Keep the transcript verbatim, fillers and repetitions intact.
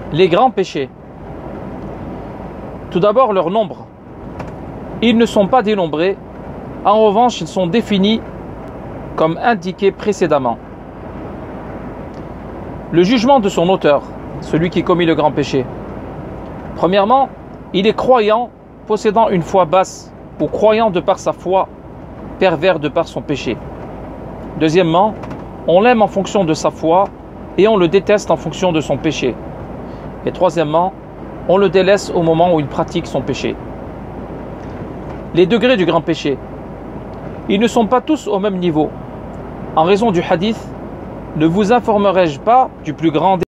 Les grands péchés. Tout d'abord, leur nombre. Ils ne sont pas dénombrés. En revanche, ils sont définis comme indiqué précédemment. Le jugement de son auteur, celui qui commet le grand péché. Premièrement, il est croyant, possédant une foi basse, ou croyant de par sa foi, pervers de par son péché. Deuxièmement, on l'aime en fonction de sa foi et on le déteste en fonction de son péché. Et troisièmement, on le délaisse au moment où il pratique son péché. Les degrés du grand péché. Ils ne sont pas tous au même niveau. En raison du hadith, ne vous informerai-je pas du plus grand